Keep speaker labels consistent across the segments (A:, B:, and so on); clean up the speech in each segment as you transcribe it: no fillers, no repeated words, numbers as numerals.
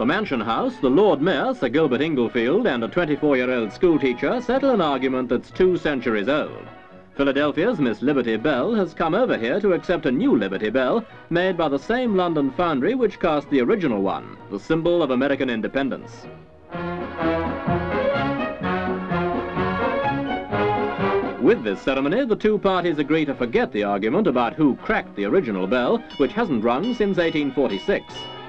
A: Mansion House, the Lord Mayor, Sir Gilbert Inglefield, and a 24-year-old schoolteacher settle an argument that's 2 centuries old. Philadelphia's Miss Liberty Bell has come over here to accept a new Liberty Bell made by the same London foundry which cast the original one, the symbol of American independence. With this ceremony, the 2 parties agree to forget the argument about who cracked the original bell, which hasn't rung since 1846.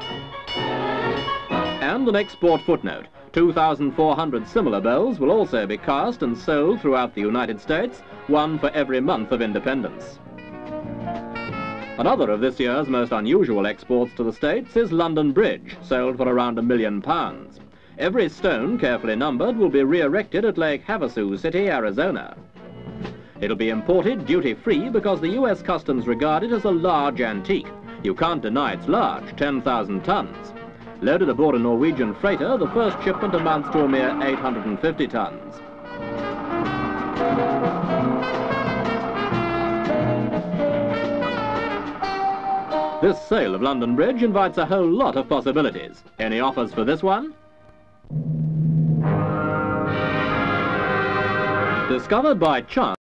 A: And an export footnote. 2,400 similar bells will also be cast and sold throughout the United States, 1 for every month of independence. Another of this year's most unusual exports to the States is London Bridge, sold for around £1 million. Every stone, carefully numbered, will be re-erected at Lake Havasu City, Arizona. It'll be imported duty-free because the US Customs regard it as a large antique. You can't deny it's large, 10,000 tons. Loaded aboard a Norwegian freighter, the first shipment amounts to a mere 850 tons. This sale of London Bridge invites a whole lot of possibilities. Any offers for this one? Discovered by chance.